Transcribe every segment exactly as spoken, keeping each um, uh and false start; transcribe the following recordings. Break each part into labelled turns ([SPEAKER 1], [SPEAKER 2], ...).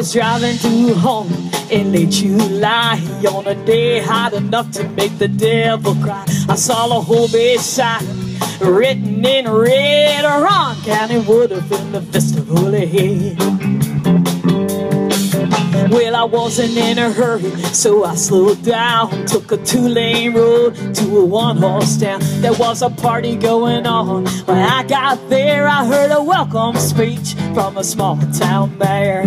[SPEAKER 1] was driving to home in late July on a day hot enough to make the devil cry. I saw the whole big sign written in red, Ron County would have been the festival ahead. Well, I wasn't in a hurry, so I slowed down, took a two-lane road to a one-horse town. There was a party going on. When I got there, I heard a welcome speech from a small-town mayor.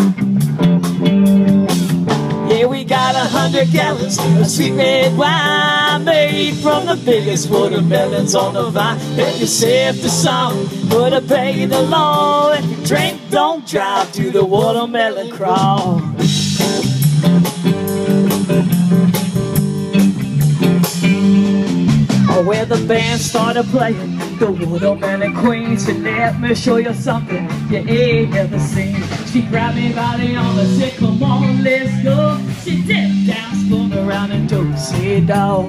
[SPEAKER 1] Yeah, we got a hundred gallons of sweet red wine made from the biggest watermelons on the vine. If you sip the song, would obey the law. If you drink, don't drive, do the watermelon crawl. Where the band started playing the Watermelon Queen. She let me show you something you ain't never seen. She grabbed me by the arm and said, come on, let's go. She dipped down, spun around and do-si-do.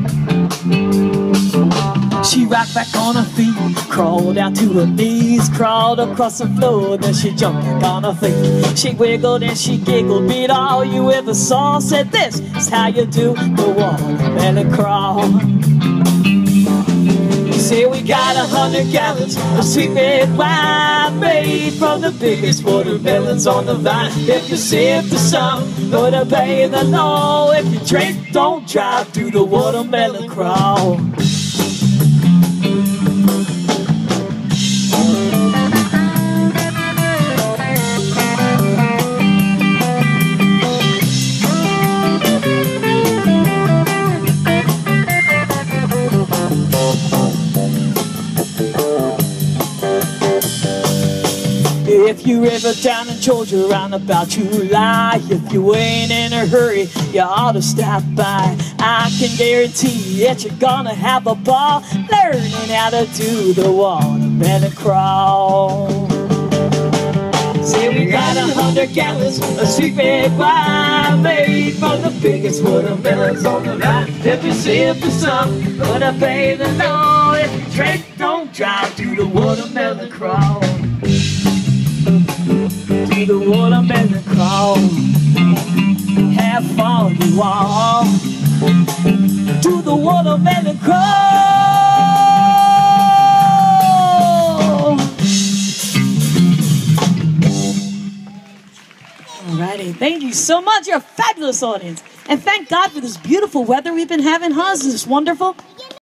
[SPEAKER 1] She rocked back on her feet, crawled out to her knees, crawled across the floor, then she jumped back on her feet. She wiggled and she giggled, beat all you ever saw. Said this is how you do the watermelon crawl. Say we got a hundred gallons of sweet red wine made from the biggest watermelons on the vine. If you sip the song, but obey the law. If you drink, don't drive, do the watermelon crawl. If you're ever down in Georgia around about July, if you ain't in a hurry, you ought to stop by. I can guarantee that you're gonna have a ball learning how to do the watermelon crawl. Say we got a hundred gallons of sweet red wine made from the biggest watermelons on the line. If you sip the sun, but obey the law. If you drink, don't drive, do the watermelon crawl. Do the watermelon crawl. Have fun, you all. Do the watermelon crawl. Alrighty, thank you so much. You're a fabulous audience. And thank God for this beautiful weather we've been having, huh? Isn't this wonderful?